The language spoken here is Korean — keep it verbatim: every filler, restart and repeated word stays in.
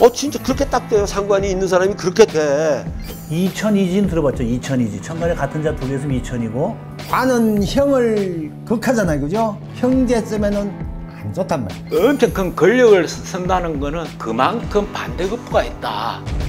어 진짜 그렇게 딱 돼요. 상관이 있는 사람이 그렇게 돼. 이천이지는 들어봤죠? 이천이지. 천간에 같은 자 두 개 있으면 이천이고. 관은 형을 극하잖아요, 그죠? 형제 쓰면은 안 좋단 말이에요. 엄청 큰 권력을 쓴다는 거는 그만큼 반대급부가 있다.